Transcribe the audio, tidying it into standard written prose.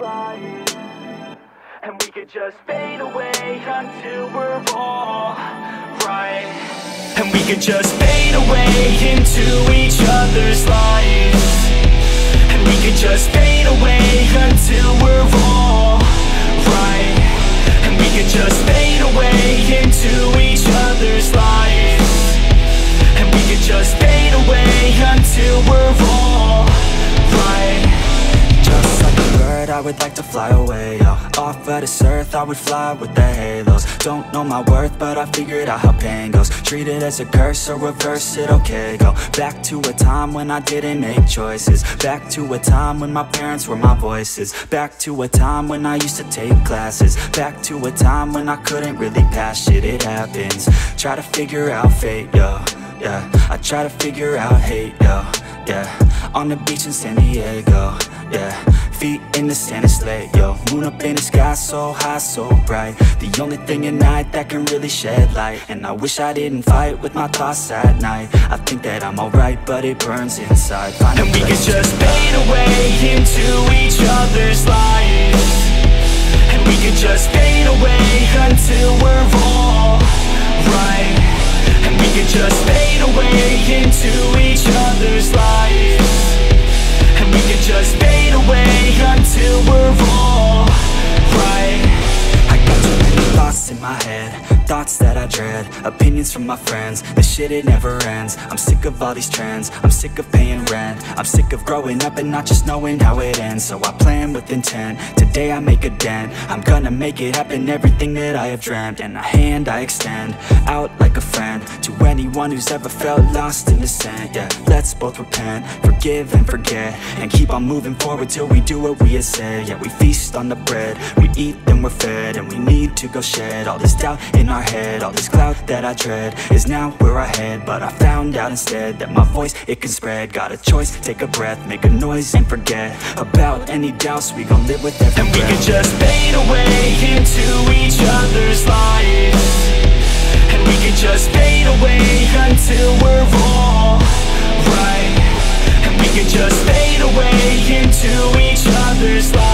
life, and we could just fade away until we're all right. And we could just fade away into each other's lives, and we could just fade away until we're all right. And we could just fade away into each other's lives, and we could just fade away until we're all right. Just like a bird, I would like to fly away, yo. Off of this earth, I would fly with the halos. Don't know my worth, but I figured out how pain goes. Treat it as a curse or reverse it, okay. Go back to a time when I didn't make choices. Back to a time when my parents were my voices. Back to a time when I used to take classes. Back to a time when I couldn't really pass shit, it happens. Try to figure out fate, yo, yeah. I try to figure out hate, yo, yeah. On the beach in San Diego, yeah. Feet in the sand, it's late, yo. Moon up in the sky, so high, so bright. The only thing at night that can really shed light. And I wish I didn't fight with my thoughts at night. I think that I'm alright, but it burns inside. And we could just fade away into each other's lives, and we could just fade away until we're all right. And we could just fade away into each other's lives, and we could just fade away until we're all right. I got too many thoughts in my head, thoughts that I dread, opinions from my friends. This shit, it never ends. I'm sick of all these trends, I'm sick of paying rent. I'm sick of growing up and not just knowing how it ends. So I plan with intent, today I make a dent. I'm gonna make it happen, everything that I have dreamt. And a hand I extend, out like a friend, to anyone who's ever felt lost in the sand. Yeah, let's both repent, forgive and forget, and keep on moving forward till we do what we have said. Yeah, we feast on the bread, we eat then we're fed, and we need to go shed all this doubt in our head. All this cloud that I dread is now where I head. But I found out instead that my voice, it can spread. Got a choice, take a breath, make a noise and forget about any doubts. We gon' live with every breath. And we could just fade away into each other's lives, and we could just fade away until we're all right. And we could just fade away into each other's lives,